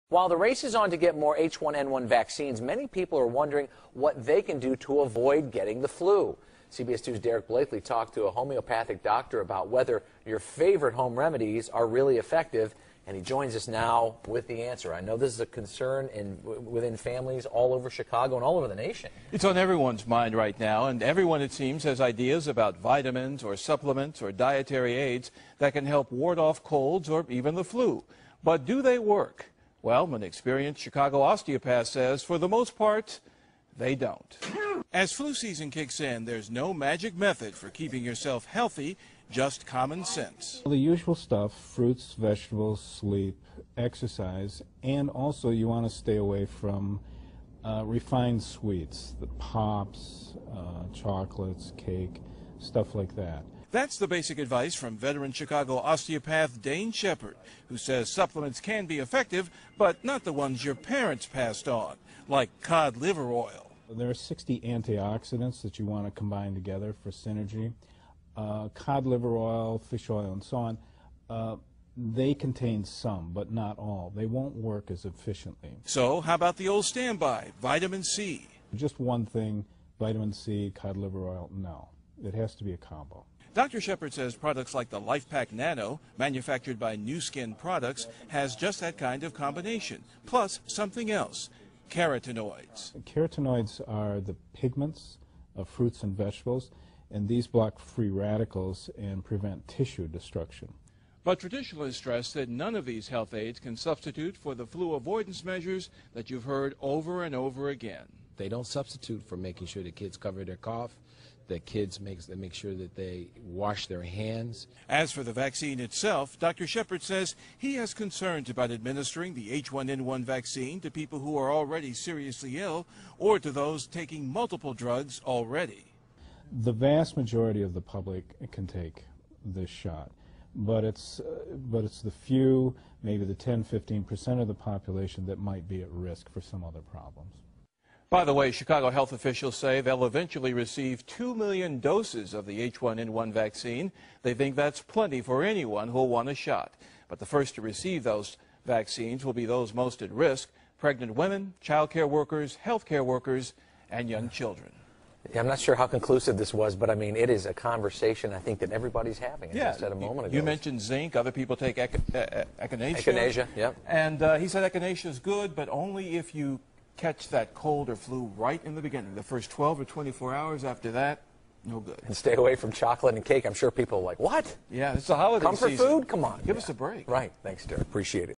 While the race is on to get more H1N1 vaccines, many people are wondering what they can do to avoid getting the flu. CBS 2's Derek Blakely talked to a homeopathic doctor about whether your favorite home remedies are really effective, and he joins us now with the answer. I know this is a concern within families all over Chicago and all over the nation. It's on everyone's mind right now, and everyone, it seems, has ideas about vitamins or supplements or dietary aids that can help ward off colds or even the flu. But do they work? Well, an experienced Chicago osteopath says, for the most part, they don't. As flu season kicks in, there's no magic method for keeping yourself healthy, just common sense. The usual stuff: fruits, vegetables, sleep, exercise, and also you want to stay away from refined sweets, the pops, chocolates, cake, stuff like that. That's the basic advice from veteran Chicago osteopath Dane Shepard, who says supplements can be effective, but not the ones your parents passed on, like cod liver oil. There are 60 antioxidants that you want to combine together for synergy. Cod liver oil, fish oil, and so on, they contain some, but not all. They won't work as efficiently. So how about the old standby, vitamin C? Just one thing, vitamin C, cod liver oil, no. It has to be a combo. Dr. Shepard says products like the LifePak Nano, manufactured by New Skin Products, has just that kind of combination, plus something else, carotenoids. Carotenoids are the pigments of fruits and vegetables, and these block free radicals and prevent tissue destruction. But traditionalists stress that none of these health aids can substitute for the flu avoidance measures that you've heard over and over again. They don't substitute for making sure that kids cover their cough, that kids make sure that they wash their hands. As for the vaccine itself, Dr. Shepard says he has concerns about administering the H1N1 vaccine to people who are already seriously ill or to those taking multiple drugs already. The vast majority of the public can take this shot, but it's the few, maybe the 10–15% of the population that might be at risk for some other problems. By the way, Chicago health officials say they'll eventually receive 2 million doses of the H1N1 vaccine. They think that's plenty for anyone who'll want a shot. But the first to receive those vaccines will be those most at risk: pregnant women, child care workers, health care workers, and young children. Yeah, I'm not sure how conclusive this was, but I mean, it is a conversation I think that everybody's having. As I said a moment ago. You mentioned zinc. Other people take echinacea. Echinacea, yep. And he said echinacea is good, but only if you catch that cold or flu right in the beginning. The first 12 or 24 hours after that, no good. And stay away from chocolate and cake. I'm sure people are like, what? Yeah, it's a holiday Comfort season. food? Come on. Give us a break. Right. Thanks, Derek. Appreciate it.